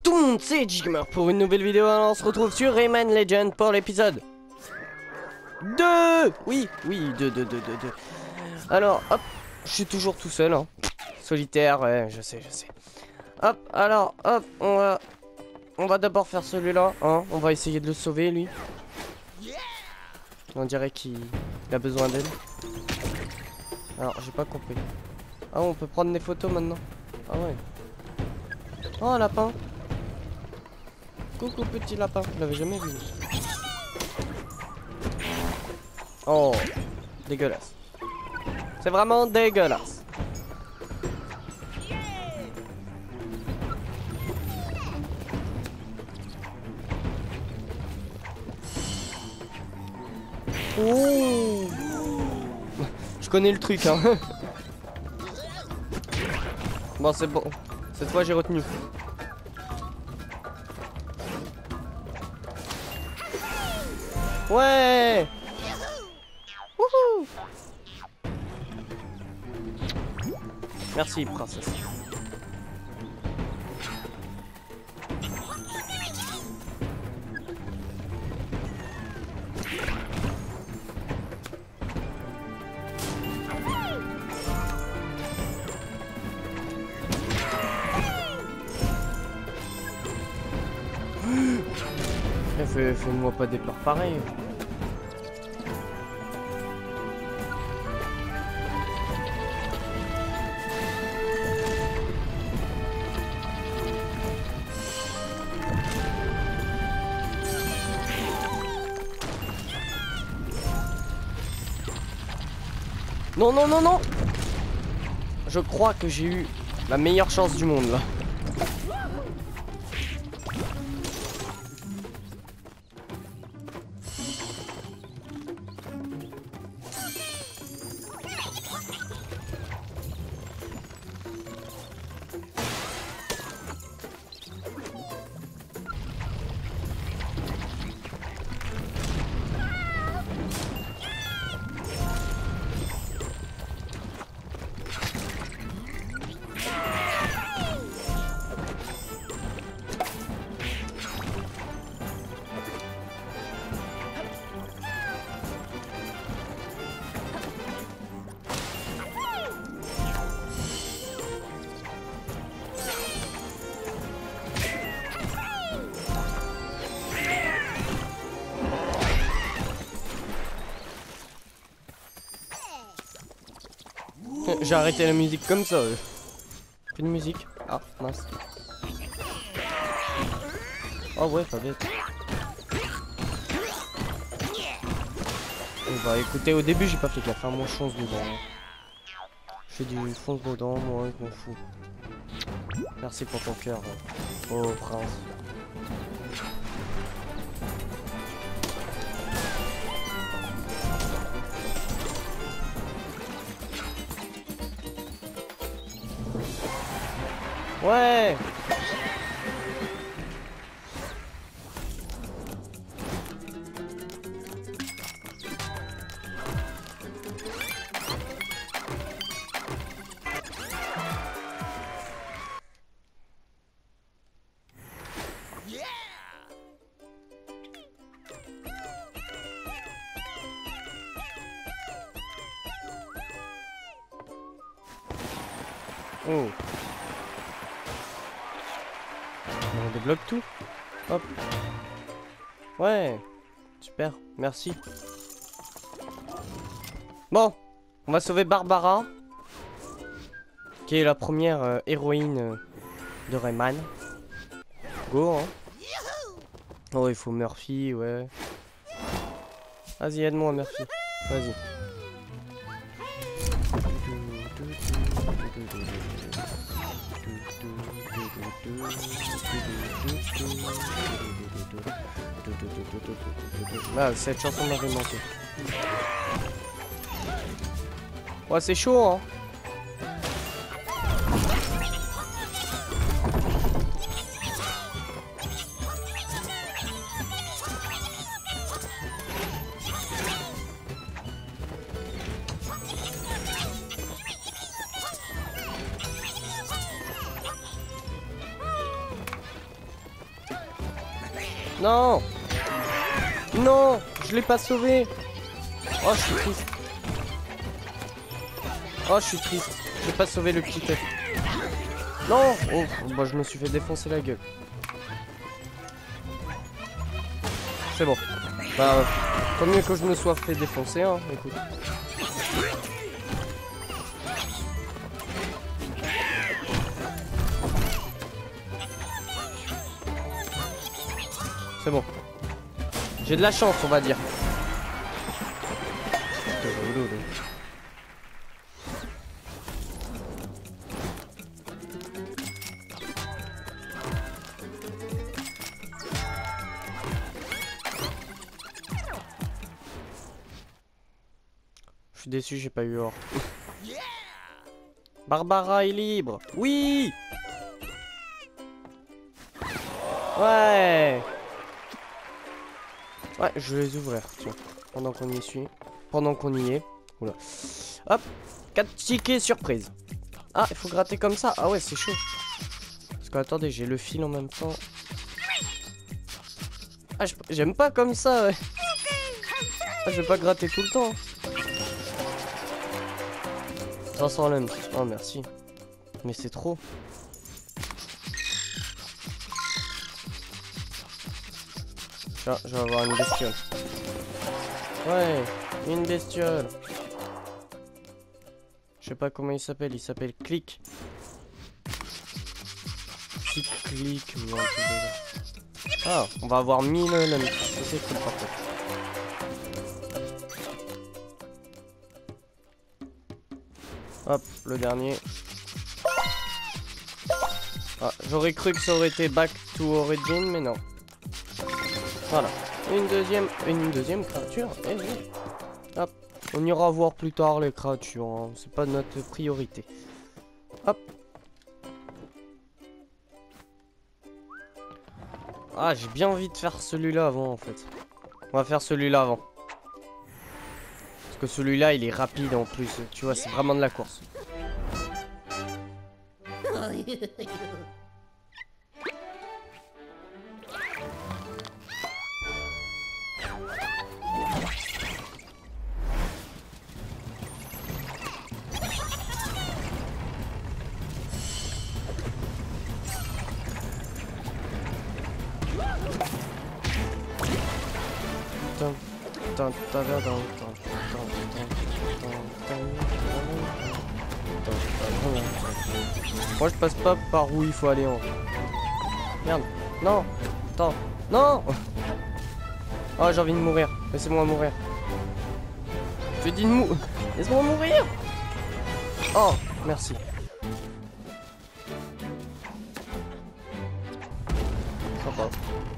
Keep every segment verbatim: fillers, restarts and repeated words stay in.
tout le monde, c'est Jigmer pour une nouvelle vidéo. Alors on se retrouve sur Rayman Legend pour l'épisode deux. Oui, oui, deux, deux, deux, deux, deux. Alors, hop, je suis toujours tout seul, hein. Solitaire, ouais, je sais, je sais. Hop, alors, hop, on va... On va d'abord faire celui-là, hein. On va essayer de le sauver, lui. On dirait qu'il a besoin d'aide. Alors, j'ai pas compris. Ah, on peut prendre des photos maintenant. Ah ouais. Oh, un lapin. Coucou, petit lapin. Je l'avais jamais vu. Oh, dégueulasse. C'est vraiment dégueulasse. Oh, je connais le truc, hein. Bon, c'est bon. Cette fois, j'ai retenu. Ouais. Wouhou. Merci, princesse. Fais, fais-moi pas des pleurs pareils. Non, non, non, non. Je crois que j'ai eu la meilleure chance du monde, là. J'ai arrêté la musique comme ça. Euh. Plus de musique. Ah, mince. Oh ouais, pas bête. Et bah écoutez, au début j'ai pas fait gaffe, hein. Moi je fonce dedans. Je fais du fonce dedans, moi je m'en fous. Merci pour ton cœur. Oh prince. Ouais. Oh. On débloque tout. Hop. Ouais. Super. Merci. Bon. On va sauver Barbara. Qui est la première euh, héroïne euh, de Rayman. Go, hein. Oh, il faut Murphy, ouais. Vas-y, aide-moi, Murphy. Vas-y. Ah, cette chanson m'avait manqué. Ouais, c'est chaud, hein. Non. Non, je l'ai pas sauvé. Oh, je suis triste. Oh, je suis triste. J'ai pas sauvé le petit œuf. Non. Oh, bah, je me suis fait défoncer la gueule. C'est bon. Bah, tant mieux que je me sois fait défoncer, hein. Écoute. C'est bon. J'ai de la chance, on va dire. Je suis déçu, j'ai pas eu or. Barbara est libre. Oui. Ouais. Ouais, je vais les ouvrir, tiens. Pendant qu'on y suit. Pendant qu'on y est. Oula. Hop. quatre tickets surprise. Ah, il faut gratter comme ça. Ah ouais, c'est chaud. Parce que attendez, j'ai le fil en même temps. Ah, j'aime pas comme ça, ouais. Ah, je vais pas gratter tout le temps. cinq cents lumps. Oh, merci. Mais c'est trop. Tiens, je vais avoir une bestiole. Ouais, une bestiole. Je sais pas comment il s'appelle. Il s'appelle Click. Click, click. Ou un truc de... Ah, on va avoir mille lumps. C'est cool par contre. Hop, le dernier. Ah, j'aurais cru que ça aurait été back to origin, mais non. Voilà. Une deuxième, une deuxième créature. Eh oui. Hop. On ira voir plus tard les créatures. Hein. C'est pas notre priorité. Hop. Ah, j'ai bien envie de faire celui-là avant en fait. On va faire celui-là avant. Parce que celui-là, il est rapide en plus. Tu vois, c'est vraiment de la course. Moi je passe pas par où il faut aller en. Merde. Non. Attends. Non. Oh, j'ai envie de mourir. Laissez-moi mourir. Je dis de mou. Laisse-moi mourir. Oh, merci. Sympa.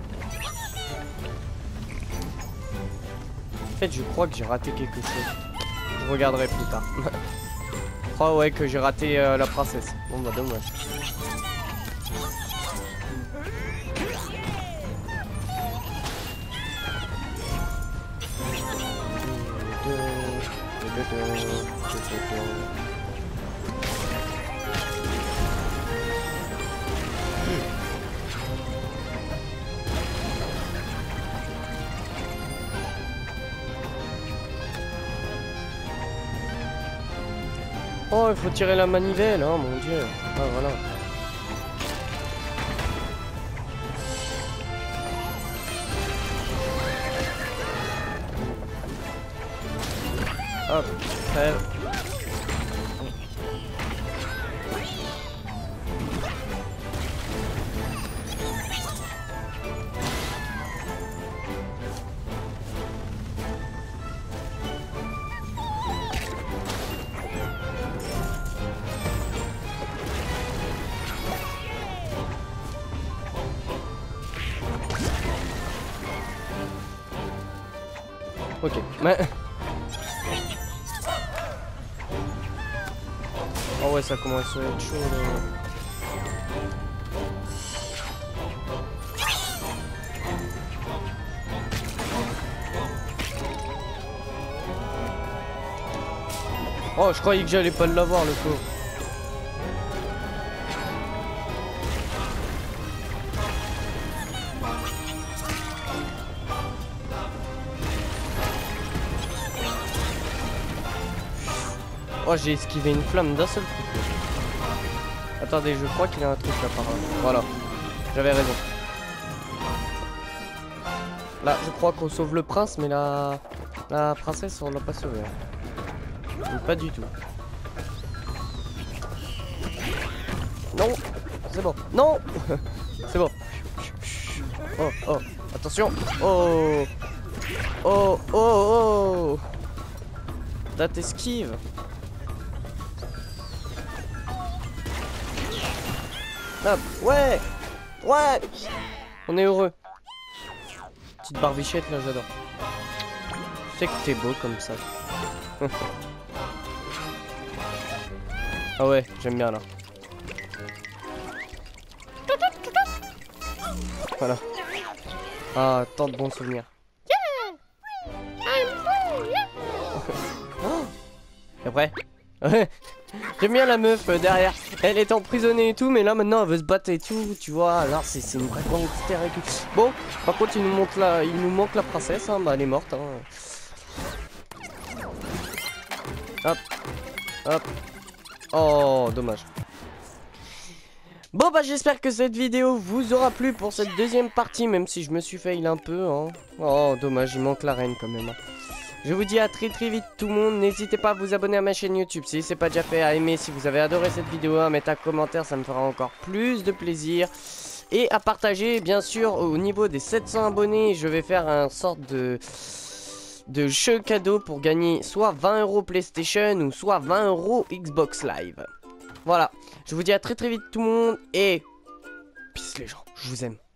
En fait, je crois que j'ai raté quelque chose. Je regarderai plus tard. Je crois ouais que j'ai raté euh, la princesse. Bon bah dommage. Oh, il faut tirer la manivelle, oh mon dieu. Ah, voilà. Hop, crève. Ok, mais... Oh ouais, ça commence à être chaud là. Oh, je croyais que j'allais pas l'avoir, le pauvre. Oh, j'ai esquivé une flamme d'un seul coup. Attendez, je crois qu'il y a un truc là par là. Voilà, j'avais raison. Là, je crois qu'on sauve le prince, mais la, la princesse, on l'a pas sauvée. Hein. Pas du tout. Non, c'est bon. Non, c'est bon. Oh, oh, attention. Oh, oh, oh, oh. Date esquive. Hop, ouais, ouais. On est heureux. Petite barbichette là, j'adore. Je sais que t'es beau comme ça. Ah ouais, j'aime bien là. Voilà. Ah, tant de bons souvenirs. Et après j'aime bien la meuf euh, derrière. Elle est emprisonnée et tout, mais là maintenant elle veut se battre et tout, tu vois. Alors c'est une vraie gangster et tout. Bon, par contre il nous montre la, il nous manque la princesse, hein. Bah elle est morte. Hein. Hop, hop. Oh, dommage. Bon bah j'espère que cette vidéo vous aura plu pour cette deuxième partie, même si je me suis fail un peu. Hein. Oh, dommage, il manque la reine quand même. Hein. Je vous dis à très très vite tout le monde, n'hésitez pas à vous abonner à ma chaîne YouTube si c'est pas déjà fait, à aimer si vous avez adoré cette vidéo, à mettre un commentaire, ça me fera encore plus de plaisir. Et à partager bien sûr au niveau des sept cents abonnés, je vais faire un sorte de, de jeu cadeau pour gagner soit vingt euros PlayStation ou soit vingt euros Xbox Live. Voilà, je vous dis à très très vite tout le monde et peace les gens, je vous aime.